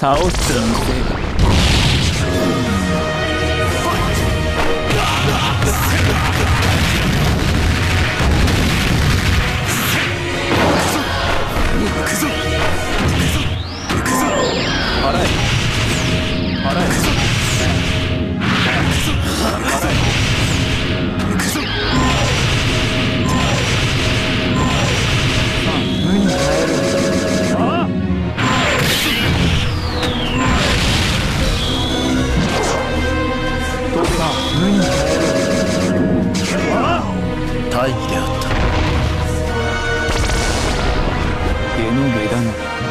倒すのせいだ。 大義であった。 下の下だな。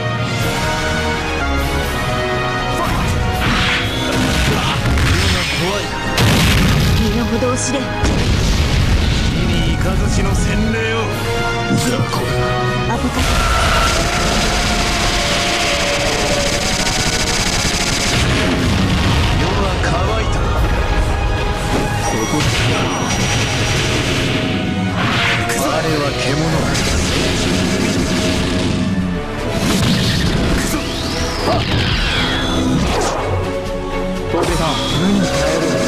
怖い。 身の程を知れ。 火に行かずしの洗礼を。雑魚。 当てた。 世は乾いた。 そこだ。 我は獣だ。 トペさん、無に耐えろ。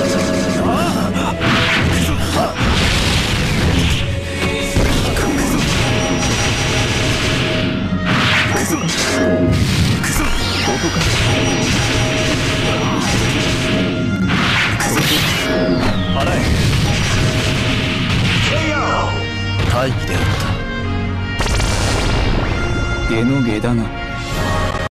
大義であった。 下の下だな。